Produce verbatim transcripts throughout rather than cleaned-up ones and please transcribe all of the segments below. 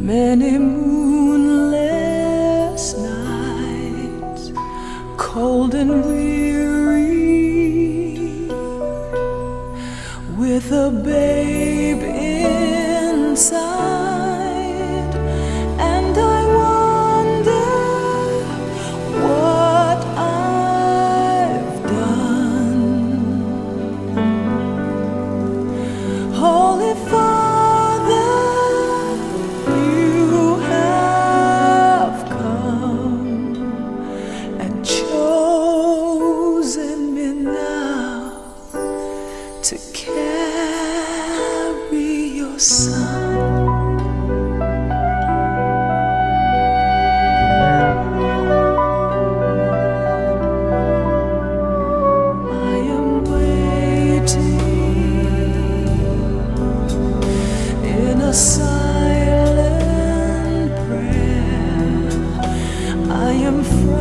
Many moonless nights, cold and weary, with a babe inside, and I wonder what I've done. Holy Father, you have come and chosen me now to carry your Son. I am waiting in a silent prayer. I am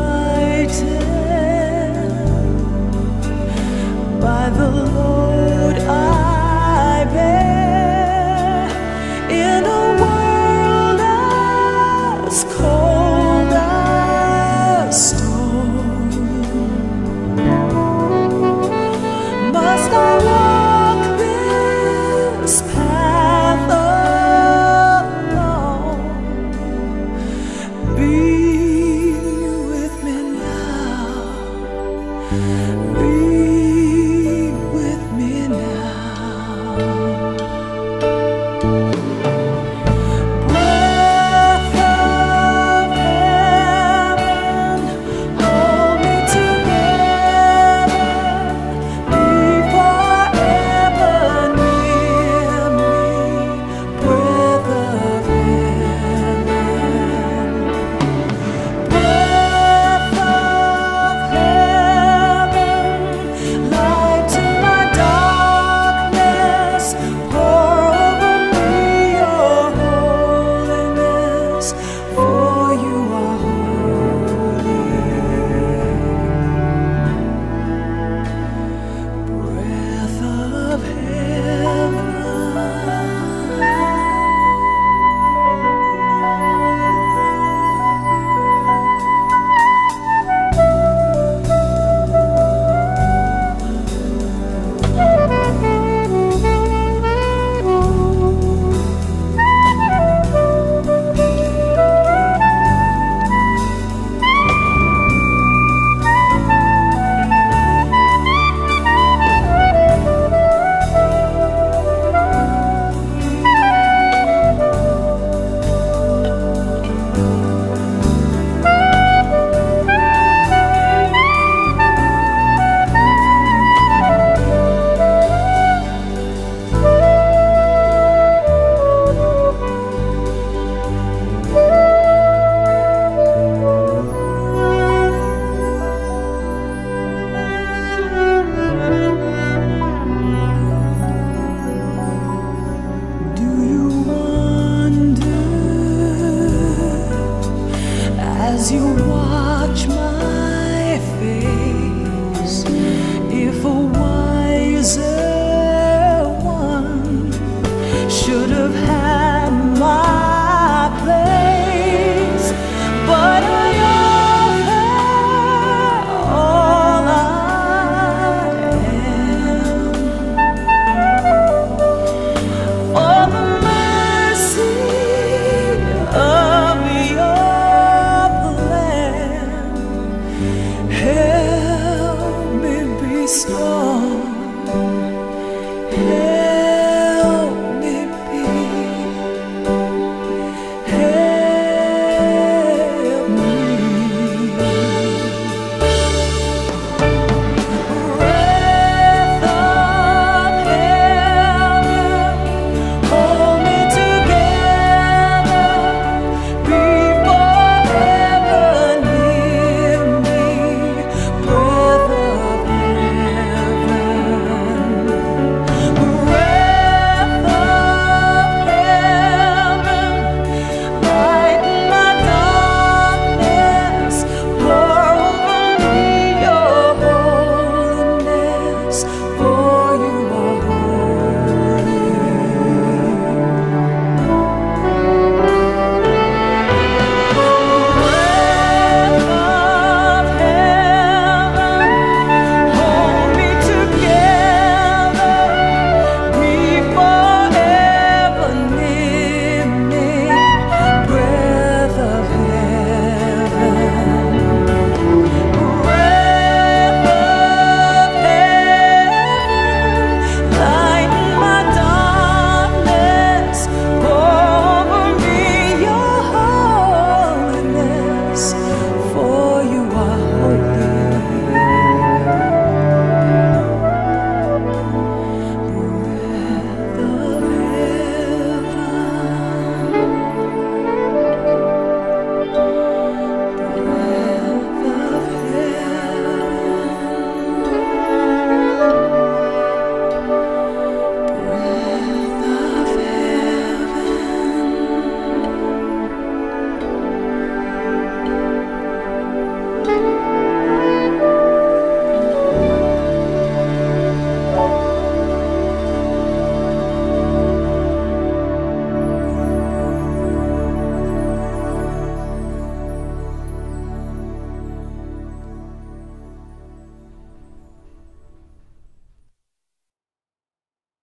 frightened by the load I bear in a world as cold as stone. Must I walk this path alone? Be with me now. Be with me now. Breath of heaven, hold me together. Be forever near me. Breath of heaven. Breath of heaven, light to my darkness, pour over me your holiness, for you are holy. Breath of heaven. Do you wonder as you watch my face if a wiser one should have had my